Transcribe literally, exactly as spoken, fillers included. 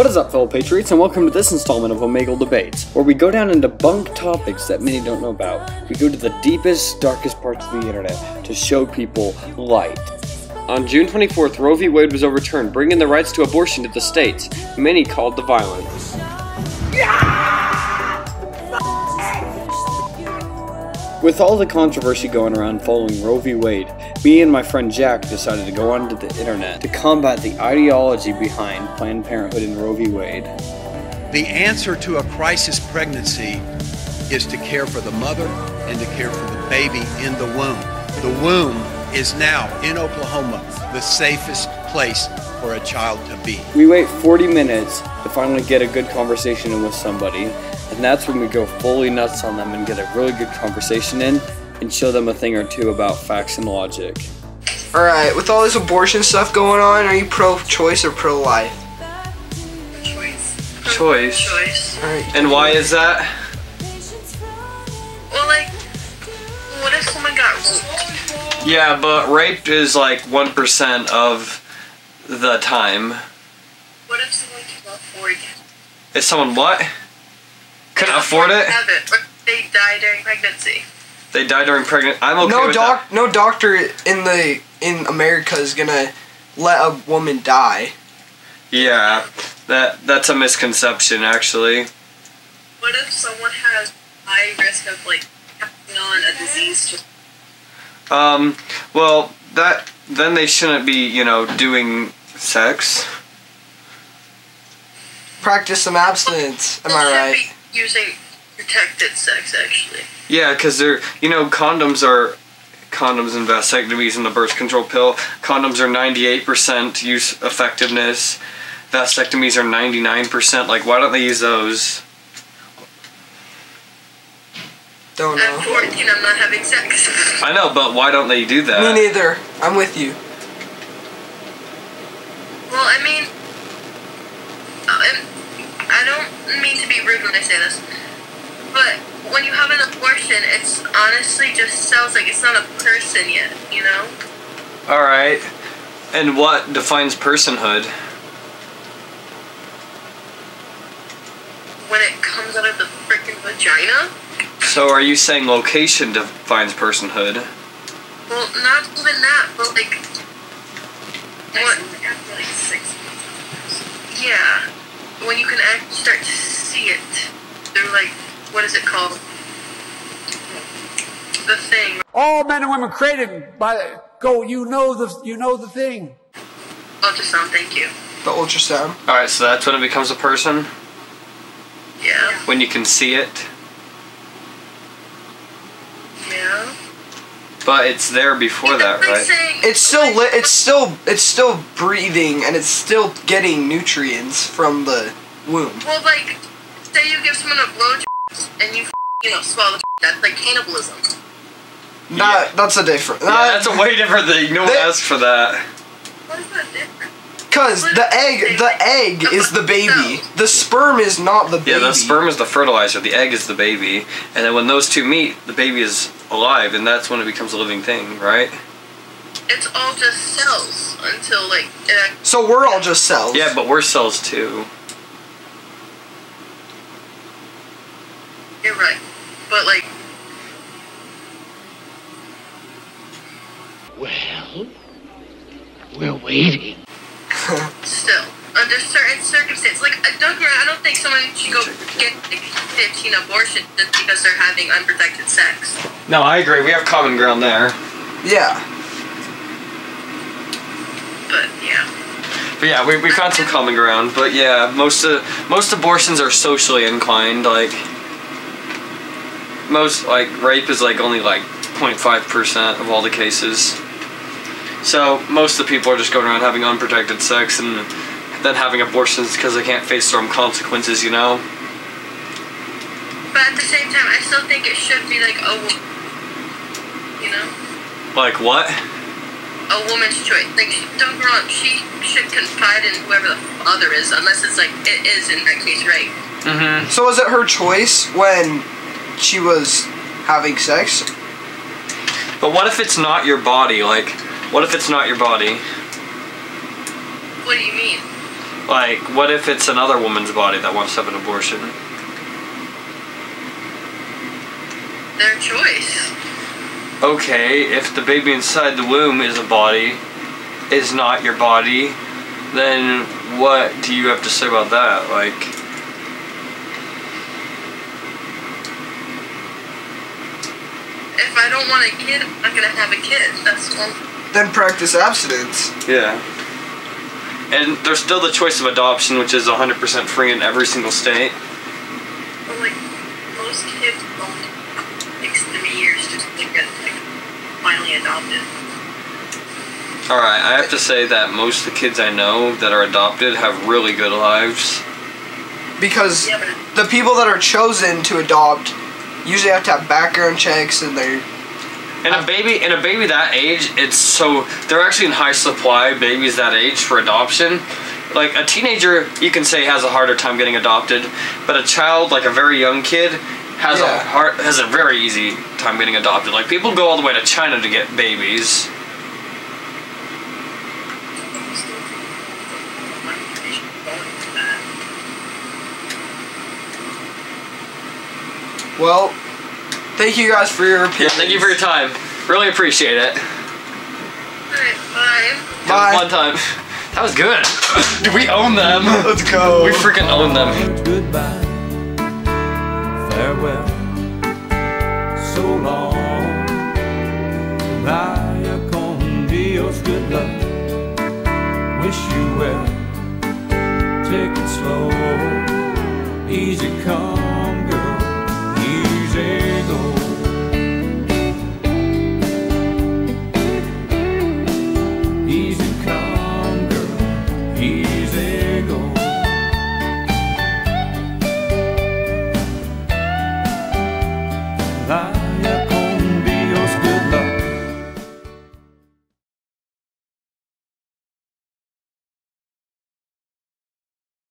What is up, fellow patriots, and welcome to this installment of Omegle Debates, where we go down and debunk topics that many don't know about. We go to the deepest, darkest parts of the internet to show people light. On June twenty-fourth, Roe v. Wade was overturned, bringing the rights to abortion to the states. Many called the violence. With all the controversy going around following Roe v. Wade, me and my friend Jack decided to go onto the internet to combat the ideology behind Planned Parenthood and Roe v. Wade. The answer to a crisis pregnancy is to care for the mother and to care for the baby in the womb. The womb is now, in Oklahoma, the safest place for a child to be. We wait forty minutes to finally get a good conversation in with somebody, and that's when we go fully nuts on them and get a really good conversation in and show them a thing or two about facts and logic. Alright, with all this abortion stuff going on, are you pro-choice or pro-life? Choice. Choice. Choice. Alright. And why is that? Well, like, what if someone got raped? Yeah, but rape is like one percent of the time. What if someone can afford it? Is someone what? Couldn't afford it? Have it, or they die during pregnancy. They die during pregnancy. I'm okay no with doc that. no doctor in the in America is gonna let a woman die. Yeah, that that's a misconception, actually. What if someone has high risk of like passing on a disease? Just Um, well, that then they shouldn't be, you know, doing sex. Practice some abstinence. Am I right? Be using protected sex, actually. Yeah, because they're, you know, condoms are, condoms and vasectomies and the birth control pill. Condoms are ninety-eight percent use effectiveness. Vasectomies are ninety-nine percent. Like, why don't they use those? Don't At know. fourteen, I'm not having sex. I know, but why don't they do that? Me neither. I'm with you. Well, I mean, I'm, I don't mean to be rude when I say this, but when you have an abortion, it's honestly just cells. Like, it's not a person yet, you know? Alright. And what defines personhood? When it comes out of the freaking vagina? So are you saying location defines personhood? Well, not even that, but like, what? After like six months. Yeah, when you can actually start to see it through, like, what is it called? The thing. All men and women created by go. You know the you know the thing. Ultrasound. Thank you. The ultrasound. Alright, so that's when it becomes a person? Yeah. When you can see it? Yeah. But it's there before that, Like right? saying, It's still like, li it's still it's still breathing and it's still getting nutrients from the womb. Well, like, say you give someone a blowjob and you, you know, swallow the that's like cannibalism. That Yeah. that's a different. Yeah, that's a way different thing. No one They- asked for that. What is that different? Cause the egg the egg is the baby. The sperm is not the baby. Yeah, the sperm is the fertilizer, the egg is the baby. And then when those two meet, the baby is alive, and that's when it becomes a living thing, right? It's all just cells until, like, it act- So we're all just cells. Yeah, but we're cells too. you're right. But, like, Well, we're waiting. still, under certain circumstances, like, uh, don't get me wrong, I don't think someone should go get like, fifteen abortions just because they're having unprotected sex. No, I agree. We have common ground there. Yeah. But, yeah. But yeah, we, we found some common ground. But yeah, most of most abortions are socially inclined. Like most, like rape is like only like zero point five percent of all the cases. So most of the people are just going around having unprotected sex and then having abortions because they can't face their own consequences, you know? But at the same time, I still think it should be, like, a wo- you know? Like what? A woman's choice. Like, she, don't get me wrong, she should confide in whoever the father is, unless it's, like, it is in that case, right? Mm-hmm. So was it her choice when she was having sex? But what if it's not your body? Like, what if it's not your body? What do you mean? Like, what if it's another woman's body that wants to have an abortion? Their choice. Okay, if the baby inside the womb is a body, is not your body, then what do you have to say about that? Like, if I don't want a kid, I'm not gonna have a kid. That's all. Then practice abstinence. yeah. And there's still the choice of adoption, which is one hundred percent free in every single state. But like, most kids don't takes three years just to get like finally adopted. Alright, I have to say that most of the kids I know that are adopted have really good lives. Because Yeah, but the people that are chosen to adopt usually have to have background checks and they're And a baby, and a baby that age, it's so, they're actually in high supply, babies that age for adoption. Like a teenager, you can say has a harder time getting adopted, but a child, like a very young kid, has Yeah. a hard, has a very easy time getting adopted. Like people go all the way to China to get babies. well. Thank you guys for your Yeah, opinions. thank you for your time. Really appreciate it. Alright, bye. Bye. Have a fun time. That was good. Dude, we own them. Let's go. We freaking own them. Goodbye, farewell, so long. Vaya con Dios, good luck. Wish you well. Take it slow, easy come, girl, easy.